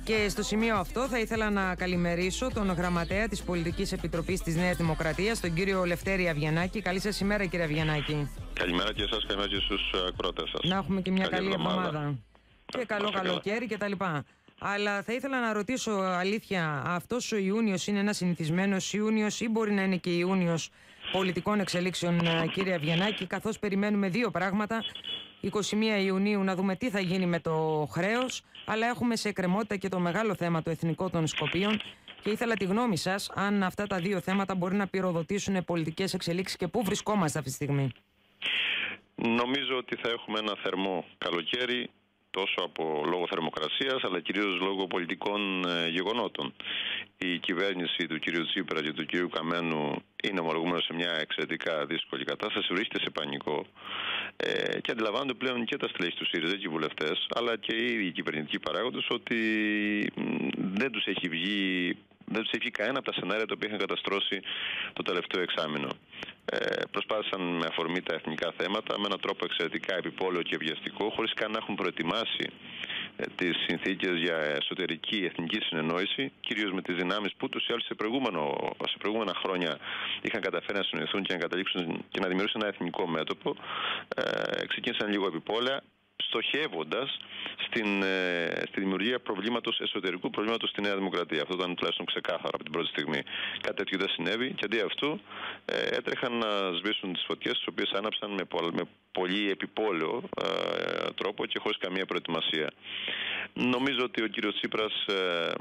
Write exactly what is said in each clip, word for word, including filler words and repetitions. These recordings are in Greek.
Και στο σημείο αυτό θα ήθελα να καλημερίσω τον γραμματέα της Πολιτικής Επιτροπής της Νέας Δημοκρατίας, τον κύριο Λευτέρη Αβγιανάκη. Καλή σας ημέρα, κύριε Αβγιανάκη. Καλημέρα και εσάς, καλημέρα και στους ακροατές σας. Να έχουμε και μια καλή, καλή εβδομάδα. εβδομάδα. Και Α, καλό καλοκαίρι κτλ. Αλλά θα ήθελα να ρωτήσω, αλήθεια, αυτός ο Ιούνιος είναι ένας συνηθισμένος Ιούνιος ή μπορεί να είναι και Ιούνιος πολιτικών εξελίξεων, κύριε Αβγιανάκη, καθώς περιμένουμε δύο πράγματα. είκοσι μία Ιουνίου να δούμε τι θα γίνει με το χρέος, αλλά έχουμε σε εκκρεμότητα και το μεγάλο θέμα το εθνικό των Σκοπίων και ήθελα τη γνώμη σας αν αυτά τα δύο θέματα μπορεί να πυροδοτήσουν πολιτικές εξελίξεις και πού βρισκόμαστε αυτή τη στιγμή. Νομίζω ότι θα έχουμε ένα θερμό καλοκαίρι, τόσο από λόγω θερμοκρασίας αλλά κυρίως λόγω πολιτικών ε, γεγονότων. Η κυβέρνηση του κ. Τσίπρα και του κ. Καμένου είναι ομολογουμένως σε μια εξαιρετικά δύσκολη κατάσταση, βρίσκεται σε πανικό ε, και αντιλαμβάνονται πλέον και τα στελέχη του ΣΥΡΙΖΑ και οι βουλευτές, αλλά και οι ίδιοι κυβερνητικοί παράγοντες ότι δεν τους έχει βγει, δεν τους έχει βγει κανένα από τα σενάρια τα οποία είχαν καταστρώσει το τελευταίο εξάμηνο. Ε, προσπάθησαν με αφορμή τα εθνικά θέματα με έναν τρόπο εξαιρετικά επιπόλαιο και βιαστικό, χωρίς καν να έχουν προετοιμάσει ε, τις συνθήκες για εσωτερική εθνική συνεννόηση, κυρίως με τις δυνάμεις που τους ή άλλους σε, σε προηγούμενα χρόνια είχαν καταφέρει να συνοηθούν και να καταλήξουν και να δημιουργήσουν ένα εθνικό μέτωπο. Ε, ξεκίνησαν λίγο επιπόλαια, στοχεύοντας στην, ε, στη δημιουργία προβλήματος, εσωτερικού προβλήματος στη Νέα Δημοκρατία. Αυτό ήταν τουλάχιστον ξεκάθαρο από την πρώτη στιγμή. Κάτι τέτοιο δεν συνέβη και αντί αυτού ε, έτρεχαν να σβήσουν τις φωτιές, τις οποίες άναψαν με, πο, με πολύ επιπόλαιο ε, τρόπο και χωρίς καμία προετοιμασία. Νομίζω ότι ο κύριος Τσίπρας ε,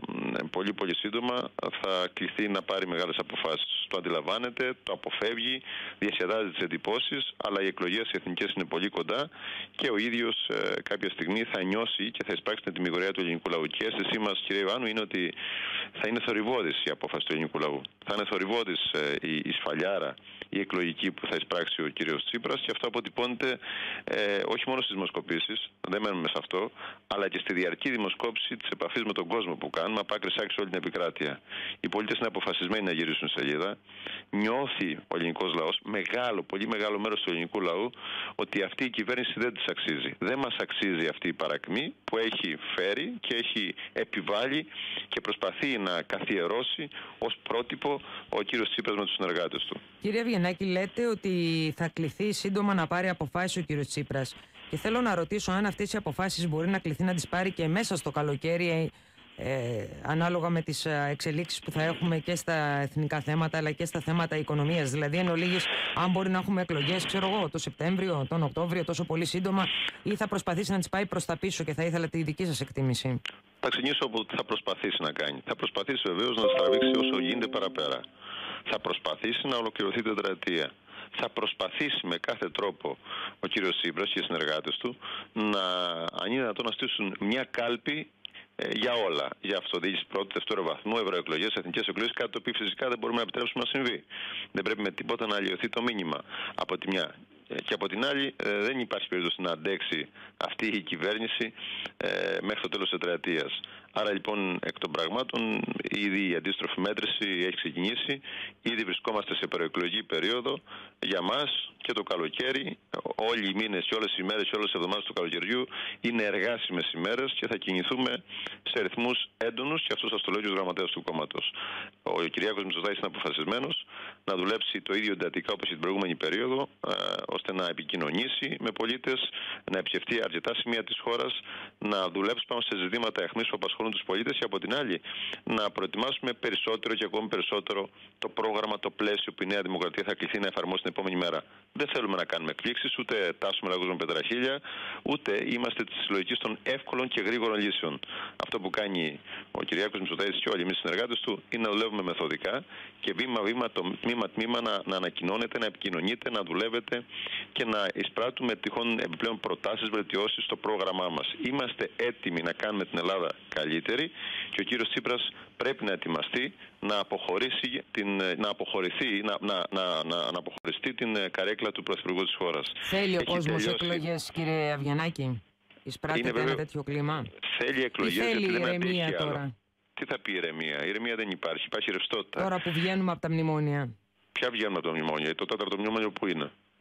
πολύ πολύ σύντομα θα κληθεί να πάρει μεγάλες αποφάσεις. Το αντιλαμβάνεται, το αποφεύγει, διασκεδάζει τις εντυπώσεις, αλλά οι εκλογές οι εθνικές είναι πολύ κοντά και ο ίδιος ε, κάποια στιγμή θα νιώσει και θα εισπράξει την τιμιγορία του ελληνικού λαού. Και η αίσθησή μας, κύριε Ιβάνου, είναι ότι θα είναι θορυβώδης η απόφαση του ελληνικού λαού. Θα είναι θορυβώδης ε, η, η σφαλιάρα, η εκλογική που θα εισπράξει ο κύριος Τσίπρας, και αυτό αποτυπώνεται ε, όχι μόνο στις δημοσκοπήσεις, δεν μένουμε σε αυτό, αλλά και στη διαρκή δημοσκόπηση της επαφής με τον κόσμο που κάνουμε από άκρη σ' άκρη σε όλη την επικράτεια. Οι πολίτες είναι αποφασισμένοι να γυρίσουν σελίδα. Νιώθει ο ελληνικός λαός, μεγάλο, πολύ μεγάλο μέρος του ελληνικού λαού, ότι αυτή η κυβέρνηση δεν της αξίζει. Δεν μας αξίζει αυτή η παρακμή που έχει φέρει και έχει επιβάλει και προσπαθεί να καθιερώσει ως πρότυπο ο κύριος Τσίπρας με τους συνεργάτες του. Κύριε Αβγιανάκη, λέτε ότι θα κληθεί σύντομα να πάρει αποφάσεις ο κύριος Τσίπρας. Και θέλω να ρωτήσω αν αυτές οι αποφάσεις μπορεί να κληθεί να τις πάρει και μέσα στο καλοκαίρι, ε, ανάλογα με τις εξελίξεις που θα έχουμε και στα εθνικά θέματα αλλά και στα θέματα οικονομίας. Δηλαδή, εν ολίγης, αν μπορεί να έχουμε εκλογές, ξέρω εγώ, το Σεπτέμβριο, τον Οκτώβριο, τόσο πολύ σύντομα, ή θα προσπαθήσει να τις πάει προς τα πίσω, και θα ήθελα τη δική σας εκτίμηση. Θα ξεκινήσω από τι θα προσπαθήσει να κάνει. Θα προσπαθήσει βεβαίως να στραβήξει όσο γίνεται παραπέρα. Θα προσπαθήσει να ολοκληρωθεί η τετραετία. Θα προσπαθήσει με κάθε τρόπο ο κύριος Τσίπρας και οι συνεργάτες του να, αν είναι δυνατόν, να στήσουν μια κάλπη ε, για όλα. Για αυτοδιοίκηση πρώτου, δεύτερου βαθμού, ευρωεκλογές, εθνικές εκλογές, κάτι το οποίο φυσικά δεν μπορούμε να επιτρέψουμε να συμβεί. Δεν πρέπει με τίποτα να αλλοιωθεί το μήνυμα από τη μια. Και από την άλλη, ε, δεν υπάρχει περίπτωση να αντέξει αυτή η κυβέρνηση ε, μέχρι το τέλος της τετραετίας. Άρα λοιπόν, εκ των πραγμάτων, ήδη η αντίστροφη μέτρηση έχει ξεκινήσει. Ήδη βρισκόμαστε σε προεκλογική περίοδο. Για μας και το καλοκαίρι, όλοι οι μήνες και όλες οι ημέρες και όλες τις εβδομάδες του καλοκαιριού είναι εργάσιμες ημέρες και θα κινηθούμε σε ρυθμούς έντονους, και αυτό σας το λέω και ο γραμματέας του κόμματος. Ο Κυριάκος Μητσοτάκης είναι αποφασισμένος να δουλέψει το ίδιο εντατικά όπως την προηγούμενη περίοδο, ώστε να επικοινωνήσει με πολίτες, να επισκεφτεί αρκετά σημεία της χώρας, να δουλέψει πάνω σε ζητήματα αιχμής που απασχολούν τους πολίτες, και από την άλλη να προετοιμάσουμε περισσότερο και ακόμη περισσότερο το πρόγραμμα, το πλαίσιο που η Νέα Δημοκρατία θα κληθεί να εφαρμόσει την επόμενη μέρα. Δεν θέλουμε να κάνουμε εκπλήξεις, ούτε τάσουμε λαγούς με πετραχίλια, ούτε είμαστε της λογικής των εύκολων και γρήγορων λύσεων. Αυτό που κάνει ο Κυριάκος Μητσοτάκης και όλοι εμείς οι συνεργάτες του είναι να δουλεύουμε μεθοδικά και βήμα-βήμα, το τμήμα-τμήμα να, να ανακοινώνεται, να επικοινωνείτε, να δουλεύετε και να εισπράττουμε τυχόν επιπλέον προτάσεις, βελτιώσεις στο πρόγραμμά μας. Είμαστε έτοιμοι να κάνουμε την Ελλάδα καλύτερη, και ο κύριος Τσίπρας πρέπει να ετοιμαστεί να αποχωρήσει, την, να αποχωρηθεί, να, να, να, να, να αποχωριστεί την καρέκλα του Πρωθυπουργού της χώρας. Θέλει ο κόσμος εκλογές, κύριε Αβγιανάκη? Εισπράττεται ένα βέβαια τέτοιο κλίμα? Θέλει εκλογές, θέλει γιατί δεν ηρεμία αντέχει τώρα? άλλο. Τι θα πει ηρεμία? Η ηρεμία δεν υπάρχει. Υπάρχει ρευστότητα. Τώρα που βγαίνουμε από τα μνημόνια. Ποια βγαίνουμε από τα μνημόνια? Το τέταρτο μνημόνιο που είναι?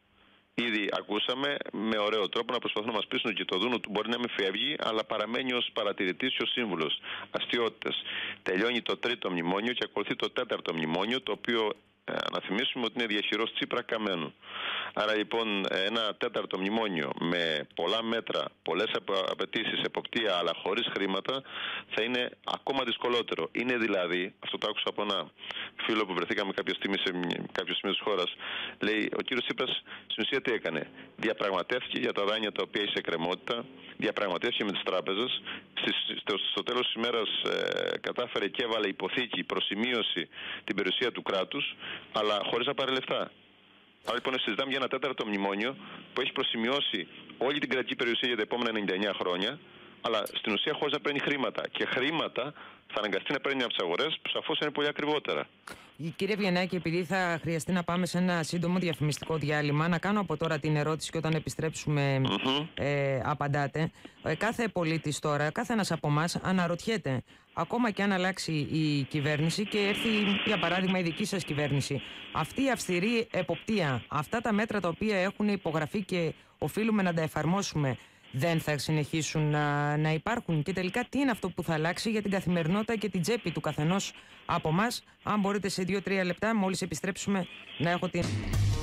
Ήδη ακούσαμε με ωραίο τρόπο να προσπαθούν να μας πείσουν και το δούνο του μπορεί να μην φεύγει, αλλά παραμένει ως παρατηρητής και ως σύμβουλος. Αστιότητες. Τελειώνει το τρίτο μνημόνιο και ακολουθεί το τέταρτο μνημόνιο, το οποίο ε, να θυμίσουμε ότι είναι διαχειρός Τσίπρα Καμένου. Άρα λοιπόν ένα τέταρτο μνημόνιο με πολλά μέτρα, πολλές απαιτήσεις, εποπτεία, αλλά χωρίς χρήματα, θα είναι ακόμα δυσκολότερο. Είναι δηλαδή, αυτό το άκουσα από ένα φίλο που βρεθήκαμε κάποια στιγμή σε κάποιο σημείο της χώρας, λέει ο κύριος Τσίπρας στην ουσία τι έκανε? Διαπραγματεύτηκε για τα δάνεια τα οποία έχει σε κρεμότητα, διαπραγματεύτηκε με τις τράπεζες, στο, στο τέλος της ημέρας ε, κατάφερε και έβαλε υποθήκη προσημείωση την περιουσία του κράτους, αλλά χωρίς να πάρει λεφτά. Άρα λοιπόν συζητάμε για ένα τέταρτο μνημόνιο που έχει προσημειώσει όλη την κρατική περιουσία για τα επόμενα ενενήντα εννέα χρόνια, αλλά στην ουσία χωρίς να παίρνει χρήματα. Και χρήματα θα αναγκαστεί να παίρνει από τις αγορές που σαφώς είναι πολύ ακριβότερα. Κύριε Βιενάκη, επειδή θα χρειαστεί να πάμε σε ένα σύντομο διαφημιστικό διάλειμμα, να κάνω από τώρα την ερώτηση και όταν επιστρέψουμε mm-hmm. ε, απαντάτε. Ε, κάθε πολίτης τώρα, κάθε ένας από εμάς αναρωτιέται, ακόμα και αν αλλάξει η κυβέρνηση και έρθει για παράδειγμα η δική σας κυβέρνηση, αυτή η αυστηρή εποπτεία, αυτά τα μέτρα τα οποία έχουν υπογραφεί και οφείλουμε να τα εφαρμόσουμε, δεν θα συνεχίσουν να, να υπάρχουν? Και τελικά τι είναι αυτό που θα αλλάξει για την καθημερινότητα και την τσέπη του καθενός από εμάς? Αν μπορείτε σε δύο τρία λεπτά, μόλις επιστρέψουμε, να έχω την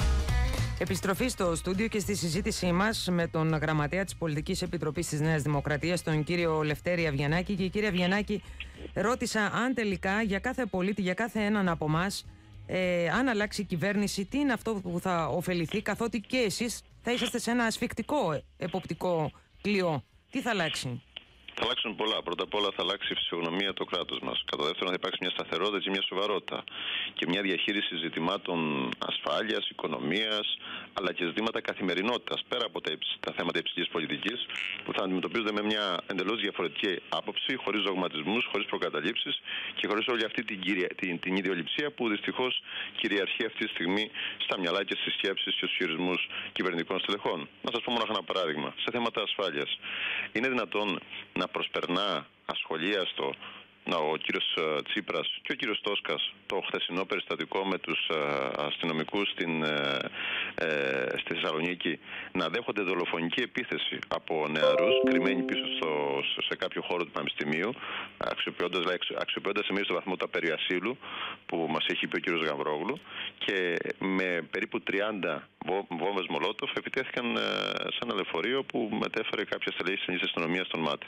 επιστροφή στο στούντιο και στη συζήτησή μας με τον γραμματέα της Πολιτικής Επιτροπής της Νέας Δημοκρατίας, τον κύριο Λευτέρη Αβγιανάκη. Και κύριε Αβγιανάκη, ρώτησα αν τελικά για κάθε πολίτη, για κάθε έναν από εμάς, ε, αν αλλάξει η κυβέρνηση, τι είναι αυτό που θα ωφεληθεί, καθότι και εσείς θα είσαστε σε ένα ασφικτικό εποπτικό κλειό. Τι θα αλλάξει? Θα αλλάξουν πολλά. Πρώτα απ' όλα θα αλλάξει η φυσιογνωμία του κράτους μας. Κατά δεύτερον, θα υπάρξει μια σταθερότητα και μια σοβαρότητα. Και μια διαχείριση ζητημάτων ασφάλειας, οικονομίας, αλλά και ζητήματα καθημερινότητας. Πέρα από τα, τα θέματα υψηλής πολιτικής, που θα αντιμετωπίζονται με μια εντελώς διαφορετική άποψη, χωρίς δογματισμούς, χωρίς προκαταλήψεις και χωρίς όλη αυτή την, κυρια... την, την ιδιοληψία που δυστυχώς κυριαρχεί αυτή τη στιγμή στα μυαλά και στις σκέψεις και στους χειρισμούς κυβερνητικών στελεχών. Να σας πω μόνο ένα παράδειγμα. Σε θέματα ασφάλειας. Είναι δυνατόν να προσπερνά ασχολίαστο να, ο κύριος Τσίπρας και ο κύριος Τόσκας το χθεσινό περιστατικό με τους αστυνομικούς στην, ε, ε, στη Θεσσαλονίκη να δέχονται δολοφονική επίθεση από νεαρούς κρυμμένοι πίσω στο, σε κάποιο χώρο του Πανεπιστημίου, αξιοποιώντας, αξιοποιώντας σε μέγιστο βαθμό τα περί ασύλου που μας έχει πει ο κύριος Γαβρόγλου, και με περίπου τριάντα βόμβες Μολότοφ επιτέθηκαν σε ένα λεωφορείο που μετέφερε κάποια στελέχη της Εθνικής Αστυνομίας στον ΜΑΤ.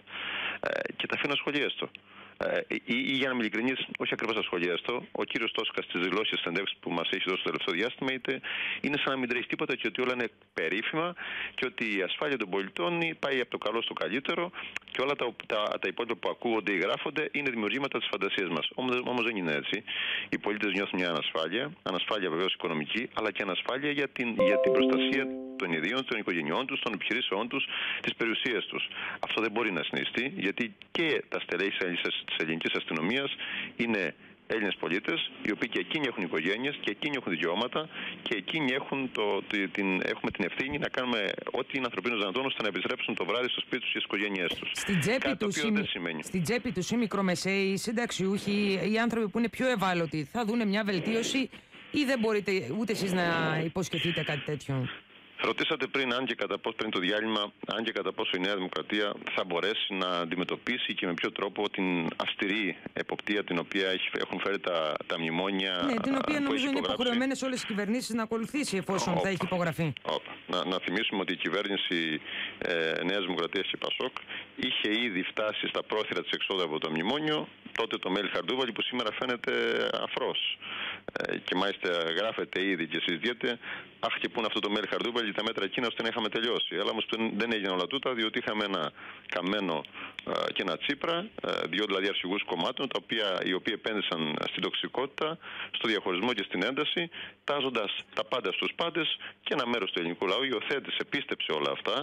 Ε, και τα αφήνω ασχολίαστο. Ε, ή, ή για να είμαι ειλικρινής, όχι ακριβώς ασχολίαστο, ο κύριος Τόσκας στις δηλώσεις της συνέντευξης που μας έχει δώσει το τελευταίο διάστημα, είτε είναι σαν να μην τρέχει τίποτα και ότι όλα είναι περίφημα και ότι η ασφάλεια των πολιτών πάει από το καλό στο καλύτερο και όλα τα, τα, τα υπόλοιπα που ακούγονται ή γράφονται είναι δημιουργήματα της φαντασίας μας. Όμως, όμως δεν είναι έτσι. Οι πολίτες νιώθουν μια ανασφάλεια, ανασφάλεια βεβαίως οικονομική, αλλά και ανασφάλεια για την, για την προστασία των ιδίων, των οικογενειών τους, των επιχειρήσεών τους, της περιουσίας τους. Αυτό δεν μπορεί να συνιστεί, γιατί και τα στελέχη της ελληνικής αστυνομίας είναι Έλληνες πολίτες, οι οποίοι και εκείνοι έχουν οικογένειες και εκείνοι έχουν δικαιώματα και εκείνοι έχουν το, την, έχουμε την ευθύνη να κάνουμε ό,τι είναι ανθρωπίνος δυνατόν ώστε να επιστρέψουν το βράδυ στο σπίτι τους και στις οικογένειές τους. Στην τσέπη τους η... τσέπη τους οι μικρομεσαίοι, οι συνταξιούχοι, οι άνθρωποι που είναι πιο ευάλωτοι θα δουν μια βελτίωση ή δεν μπορείτε ούτε εσείς να υποσχεθείτε κάτι τέτοιο? Ρωτήσατε πριν, αν και κατά πόσο, πριν το διάλειμμα, αν και κατά πόσο η Νέα Δημοκρατία θα μπορέσει να αντιμετωπίσει και με ποιο τρόπο την αυστηρή εποπτεία την οποία έχουν φέρει τα, τα μνημόνια. Ναι, την οποία νομίζω είναι υποχρεωμένες όλες οι κυβερνήσεις να ακολουθήσει εφόσον Οπα. θα έχει υπογραφεί. Οπα. Να, να θυμίσουμε ότι η κυβέρνηση ε, Νέας Δημοκρατίας και Πασόκ είχε ήδη φτάσει στα πρόθυρα της εξόδου από το μνημόνιο. Τότε το Μέλι Χαρντούβαλη που σήμερα φαίνεται αφρός. Ε, και μάλιστα γράφεται ήδη και συζητιέται, αχ και πού είναι αυτό το Μέλι Χαρντούβαλη, τα μέτρα εκείνα ώστε να είχαμε τελειώσει. Αλλά όμως δεν έγιναν όλα τούτα, διότι είχαμε ένα Καμένο ε, και ένα Τσίπρα, ε, δύο δηλαδή αρχηγούς κομμάτων, τα οποία, οι οποίοι επένδυσαν στην τοξικότητα, στο διαχωρισμό και στην ένταση, τάζοντας τα πάντα στους πάντες, και ένα μέρος του ελληνικού λαού υιοθέτησε, πίστεψε όλα αυτά.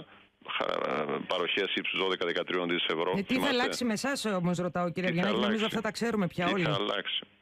Παροχές ύψους δώδεκα με δεκατρία δισεκατομμύρια ευρώ. Ε, τι θα αλλάξει με εσάς όμως, ρωτάω κύριε Αβγιανάκη, νομίζω αυτά τα ξέρουμε πια τι όλοι. Θα αλλάξει.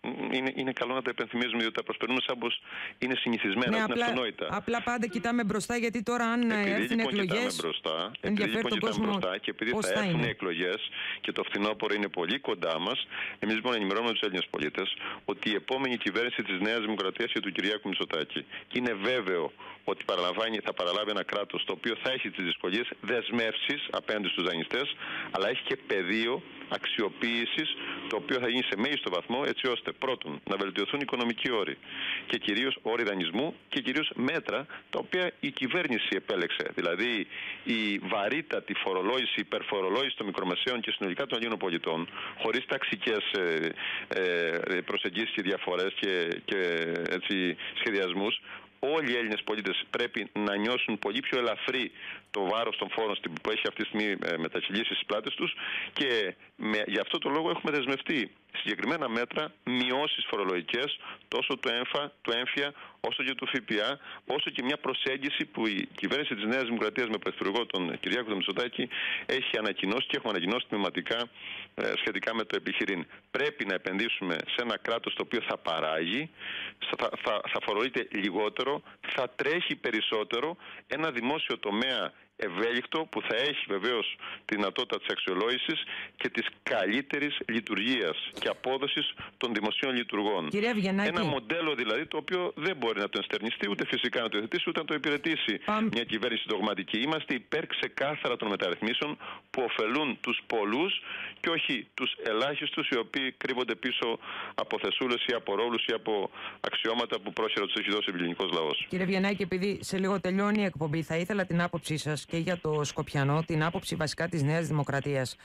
είναι, είναι καλό να τα υπενθυμίζουμε, διότι τα προσπερνούμε σαν πως είναι συνηθισμένα, ναι, είναι απλά, αυτονόητα. Απλά πάντα κοιτάμε μπροστά, γιατί τώρα αν επειδή έρθουν λοιπόν εκλογές, μπροστά, ενδιαφέρει λοιπόν τον κόσμο μπροστά και επειδή θα έρθουν εκλογές και το φθινόπωρο είναι πολύ κοντά μας, εμείς λοιπόν ενημερώνουμε τους Έλληνες πολίτες ότι η επόμενη κυβέρνηση της Νέας Δημοκρατίας και του Κυριάκου Μητσοτάκη, και είναι βέβαιο ότι παραλαμβάνει, θα παραλάβει ένα κράτος το οποίο θα έχει τις δυσκολίες, δεσμεύσεις απέναντι στους δανειστές, αλλά έχει και πεδίο αξιοποίησης, το οποίο θα γίνει σε μέγιστο βαθμό, έτσι ώστε πρώτον να βελτιωθούν οι οικονομικοί όροι και κυρίως όροι δανεισμού και κυρίως μέτρα τα οποία η κυβέρνηση επέλεξε. Δηλαδή η βαρύτατη φορολόγηση, υπερφορολόγηση των μικρομεσαίων και συνολικά των Ελλήνων πολιτών, χωρίς ταξικές ε, ε, προσεγγίσεις και διαφορές και, και έτσι, σχεδιασμούς. Όλοι οι Έλληνες πολίτες πρέπει να νιώσουν πολύ πιο ελαφρύ το βάρος των φόρων που έχει αυτή τη στιγμή μετακυλήσει στις πλάτες τους, και με, γι' αυτό το λόγο έχουμε δεσμευτεί συγκεκριμένα μέτρα, μειώσεις φορολογικές, τόσο του έμφα, του έμφυα, όσο και του ΦΠΑ, όσο και μια προσέγγιση που η κυβέρνηση της Νέας Δημοκρατίας με πρωθυπουργό τον Κυριάκο Μητσοτάκη έχει ανακοινώσει και έχουμε ανακοινώσει τμηματικά ε, σχετικά με το επιχειρήν. Πρέπει να επενδύσουμε σε ένα κράτος το οποίο θα παράγει, θα, θα, θα φορολογείται λιγότερο, θα τρέχει περισσότερο, ένα δημόσιο τομέα ευέλικτο που θα έχει βεβαίως τη δυνατότητα της αξιολόγησης και της καλύτερης λειτουργίας και απόδοσης των δημοσίων λειτουργών. Ένα μοντέλο δηλαδή το οποίο δεν μπορεί να το ενστερνιστεί, ούτε φυσικά να το υιοθετήσει, ούτε να το υπηρετήσει Παμ. μια κυβέρνηση δογματική. Είμαστε υπέρ ξεκάθαρα των μεταρρυθμίσεων που ωφελούν τους πολλούς και όχι τους ελάχιστους, οι οποίοι κρύβονται πίσω από θεσούλες ή από ρόλους ή από αξιώματα που πρόχειρα τους έχει δώσει ο ελληνικός λαός. Κύριε Βιενάκη, επειδή σε λίγο τελειώνει η εκπομπή, θα ήθελα την άποψή σας και για το Σκοπιανό, την άποψη βασικά της Νέας Δημοκρατίας.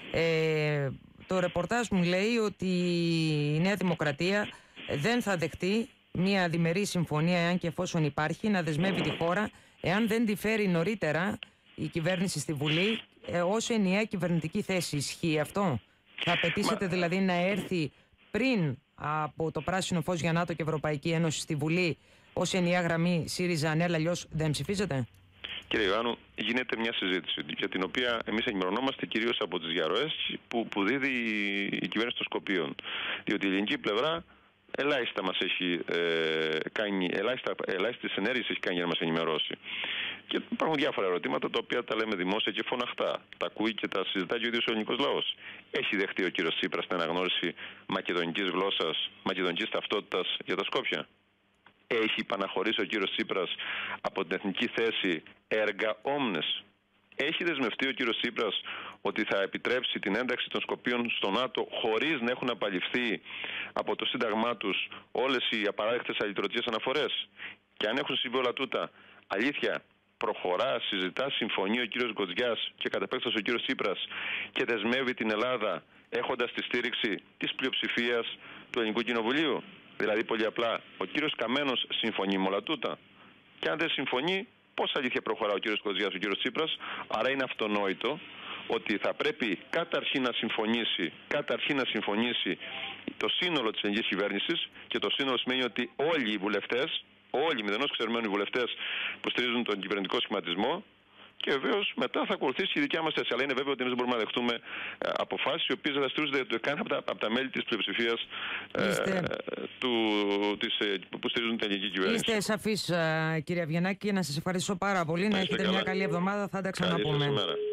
Ε, το ρεπορτάζ μου λέει ότι η Νέα Δημοκρατία δεν θα δεχτεί μια διμερή συμφωνία, εάν και εφόσον υπάρχει, να δεσμεύει τη χώρα, εάν δεν τη φέρει νωρίτερα η κυβέρνηση στη Βουλή, ε, ως ενιαία κυβερνητική θέση. Ισχύει αυτό? Θα απαιτήσετε δηλαδή να έρθει πριν από το πράσινο φως για ΝΑΤΟ και Ευρωπαϊκή Ένωση στη Βουλή ως ενιαία γραμμή ΣΥΡΙΖΑ-ΑΝΕΛ, αλλιώς δεν ψηφίζετε? Κύριε Ιωάννου, γίνεται μια συζήτηση για την οποία εμείς ενημερωνόμαστε κυρίως από τις διαρροές που, που δίδει η κυβέρνηση των Σκοπίων. Διότι η ελληνική πλευρά ελάχιστα μας έχει ε, κάνει, ελάχιστα, ελάχιστες ενέργειες έχει κάνει για να μας ενημερώσει. Και υπάρχουν διάφορα ερωτήματα τα οποία τα λέμε δημόσια και φωναχτά. Τα ακούει και τα συζητάει και ο ίδιος ο ελληνικός λαός. Έχει δεχτεί ο κύριος Τσίπρας την αναγνώριση μακεδονικής γλώσσας, μακεδονικής ταυτότητας για τα Σκόπια? Έχει υπαναχωρήσει ο κύριος Τσίπρας από την εθνική θέση έργα όμνες? Έχει δεσμευτεί ο κύριος Τσίπρας ότι θα επιτρέψει την ένταξη των Σκοπίων στο ΝΑΤΟ χωρίς να έχουν απαλληφθεί από το σύνταγμά τους όλες οι απαράδεκτες αλυτρωτικές αναφορές? Και αν έχουν συμβεί όλα τούτα, αλήθεια, προχωρά, συζητά, συμφωνεί ο κύριος Γκοτζιάς και κατ' επέκταση ο κύριος Τσίπρας και δεσμεύει την Ελλάδα έχοντας τη στήριξη της πλειοψηφίας του Ελληνικού Κοινοβουλίου? Δηλαδή, πολύ απλά, ο κύριος Καμένος συμφωνεί με όλα τούτα? Και αν δεν συμφωνεί, πώς αλήθεια προχωρά ο κύριος Κοζιάς, ο κύριος Τσίπρας? Άρα είναι αυτονόητο ότι θα πρέπει καταρχήν να συμφωνήσει, καταρχήν να συμφωνήσει το σύνολο της ελληνικής κυβέρνησης, και το σύνολο σημαίνει ότι όλοι οι βουλευτές, όλοι οι μηδενός εξαιρουμένοι βουλευτές που στηρίζουν τον κυβερνητικό σχηματισμό, και βεβαίως μετά θα ακολουθήσει η δικιά μας θέση. Αλλά είναι βέβαιο ότι εμείς δεν μπορούμε να δεχτούμε ε, αποφάσεις οι οποίες δεν θα στηρίζονται καν από τα, από τα μέλη της πλειοψηφίας ε, του, της, ε, που στηρίζουν την ελληνική κυβέρνηση. Είστε σαφείς, κύριε Βιενάκη, να σας ευχαριστήσω πάρα πολύ. Να έχετε καλά. Μια καλή εβδομάδα. Θα τα ξαναπούμε.